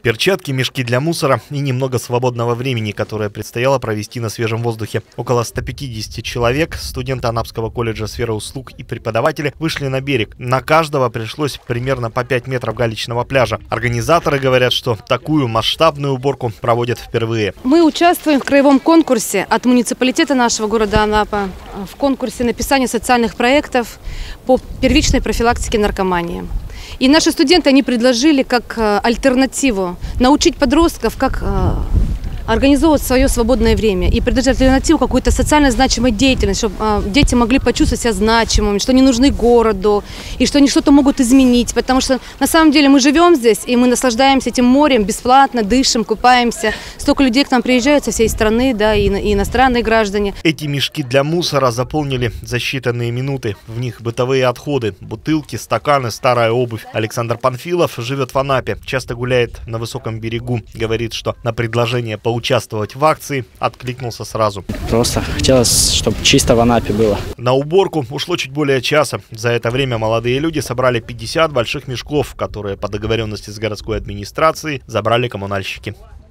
Перчатки, мешки для мусора и немного свободного времени, которое предстояло провести на свежем воздухе. Около 150 человек, студенты Анапского колледжа сферы услуг и преподаватели, вышли на берег. На каждого пришлось примерно по 5 метров галечного пляжа. Организаторы говорят, что такую масштабную уборку проводят впервые. Мы участвуем в краевом конкурсе от муниципалитета нашего города Анапа в конкурсе написания социальных проектов по первичной профилактике наркомании. И наши студенты, они предложили как альтернативу научить подростков, как организовывать свое свободное время и предложить альтернативу какой-то социально значимой деятельности, чтобы дети могли почувствовать себя значимыми, что они нужны городу и что они что-то могут изменить, потому что на самом деле мы живем здесь и мы наслаждаемся этим морем бесплатно, дышим, купаемся. Столько людей к нам приезжают со всей страны, да, и иностранные граждане. Эти мешки для мусора заполнили за считанные минуты. В них бытовые отходы, бутылки, стаканы, старая обувь. Александр Панфилов живет в Анапе, часто гуляет на высоком берегу. Говорит, что на предложение поучаствовать в акции откликнулся сразу. Просто хотелось, чтобы чисто в Анапе было. На уборку ушло чуть более часа. За это время молодые люди собрали 50 больших мешков, которые по договоренности с городской администрацией забрали коммунальщики.